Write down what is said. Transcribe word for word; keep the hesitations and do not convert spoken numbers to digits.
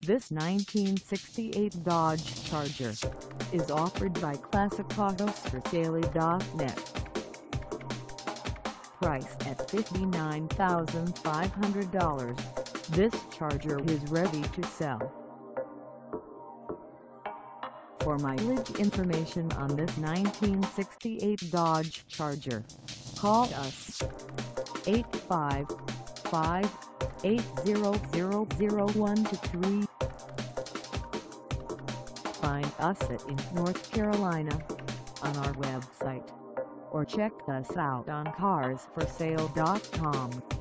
This nineteen sixty-eight Dodge Charger is offered by Classic Autos For Sale dot net. Priced at fifty-nine thousand five hundred dollars, this Charger is ready to sell. For mileage information on this nineteen sixty-eight Dodge Charger, call us eight five five, eight zero zero, zero one two three. Find us at in North Carolina on our website, or check us out on Cars For Sale dot com.